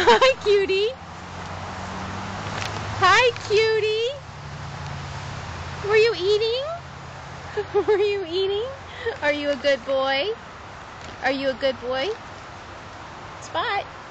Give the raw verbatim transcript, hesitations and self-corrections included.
Hi, cutie. Hi, cutie. Were you eating? Were you eating? Are you a good boy? Are you a good boy? Spot.